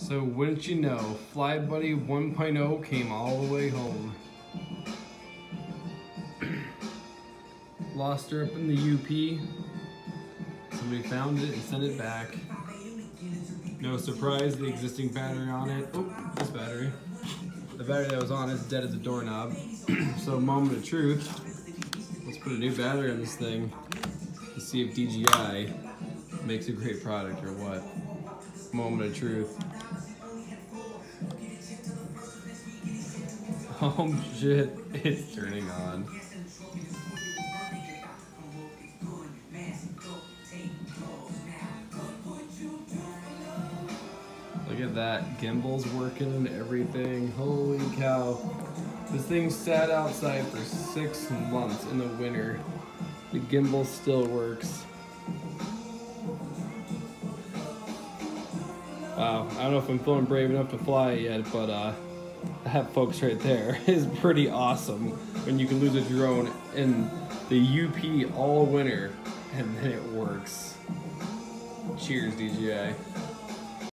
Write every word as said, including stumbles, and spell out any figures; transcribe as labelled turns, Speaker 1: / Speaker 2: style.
Speaker 1: So wouldn't you know, FlyBuddy one point oh came all the way home. Lost her up in the U P. Somebody found it and sent it back. No surprise, the existing battery on it. Oh, this battery. The battery that was on is dead as a doorknob. So moment of truth. Let's put a new battery on this thing to see if D G I makes a great product or what. Moment of truth. Oh shit, it's turning on. Look at that, gimbal's working and everything. Holy cow. This thing sat outside for six months in the winter. The gimbal still works. Wow, I don't know if I'm feeling brave enough to fly yet, but uh, that folks right there is pretty awesome. When you can lose a drone in the U P all winter and then it works. Cheers, D J I.